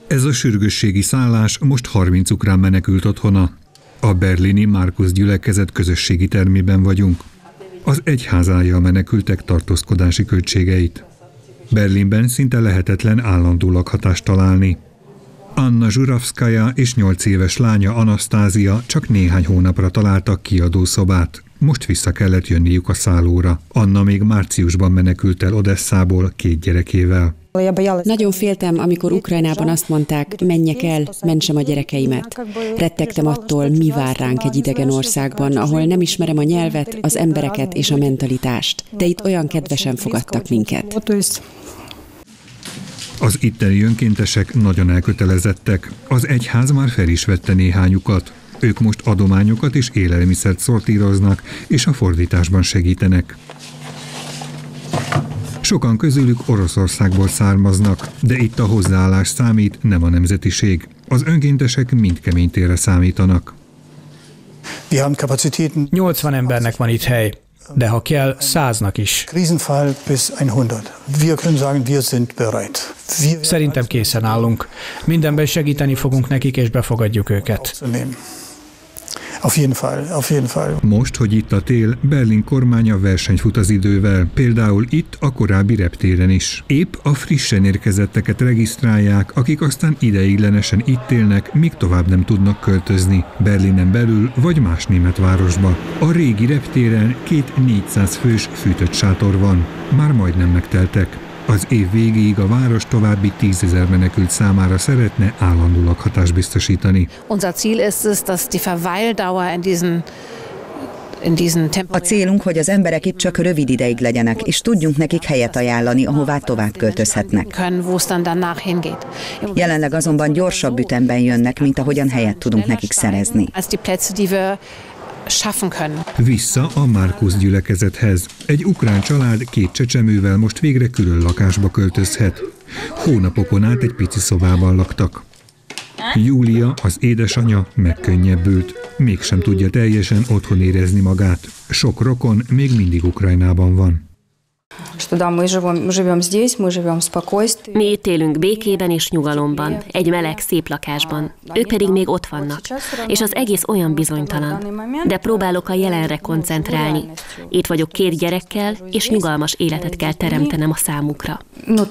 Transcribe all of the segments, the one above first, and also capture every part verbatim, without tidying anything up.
Ez a sürgősségi szállás most harminc ukrán menekült otthona. A berlini Markus gyülekezet közösségi termében vagyunk. Az egyház állja a menekültek tartózkodási költségeit. Berlinben szinte lehetetlen állandó lakhatást találni. Anna Zsuravszkaja és nyolc éves lánya Anasztázia csak néhány hónapra találtak kiadószobát. Most vissza kellett jönniük a szállóra. Anna még márciusban menekült el Odesszából két gyerekével. Nagyon féltem, amikor Ukrajnában azt mondták, menjek el, mentsem a gyerekeimet. Rettegtem attól, mi vár ránk egy idegen országban, ahol nem ismerem a nyelvet, az embereket és a mentalitást. De itt olyan kedvesen fogadtak minket. Az itteni önkéntesek nagyon elkötelezettek. Az egyház már fel is vette néhányukat. Ők most adományokat és élelmiszert szortíroznak, és a fordításban segítenek. Sokan közülük Oroszországból származnak, de itt a hozzáállás számít, nem a nemzetiség. Az önkéntesek mind kemény térre számítanak. nyolcvan embernek van itt hely, de ha kell, száznak is. Szerintem készen állunk. Mindenben segíteni fogunk nekik, és befogadjuk őket. Auf jeden Fall, auf jeden Fall. Most, hogy itt a tél, Berlin kormánya versenyt fut az idővel, például itt a korábbi reptéren is. Épp a frissen érkezetteket regisztrálják, akik aztán ideiglenesen itt élnek, míg tovább nem tudnak költözni, Berlinen belül vagy más német városba. A régi reptéren két négyszáz fős fűtött sátor van, már majdnem megteltek. Az év végéig a város további tízezer menekült számára szeretne állandó lakhatást biztosítani. A célunk, hogy az emberek itt csak rövid ideig legyenek, és tudjunk nekik helyet ajánlani, ahová tovább költözhetnek. Jelenleg azonban gyorsabb ütemben jönnek, mint ahogyan helyet tudunk nekik szerezni. Vissza a Markus gyülekezethez. Egy ukrán család két csecsemővel most végre külön lakásba költözhet. Hónapokon át egy pici szobában laktak. Júlia, az édesanyja megkönnyebbült. Mégsem tudja teljesen otthon érezni magát. Sok rokon még mindig Ukrajnában van. Mi itt élünk békében és nyugalomban, egy meleg, szép lakásban. Ők pedig még ott vannak, és az egész olyan bizonytalan. De próbálok a jelenre koncentrálni. Itt vagyok két gyerekkel, és nyugalmas életet kell teremtenem a számukra.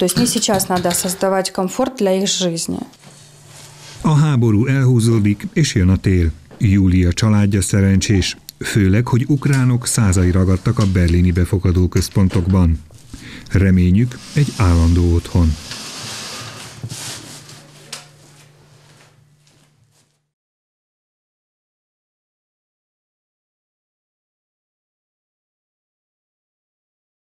A háború elhúzódik, és jön a tél. Júlia családja szerencsés, főleg, hogy ukránok százai ragadtak a berlini befogadó központokban. Reményük egy állandó otthon.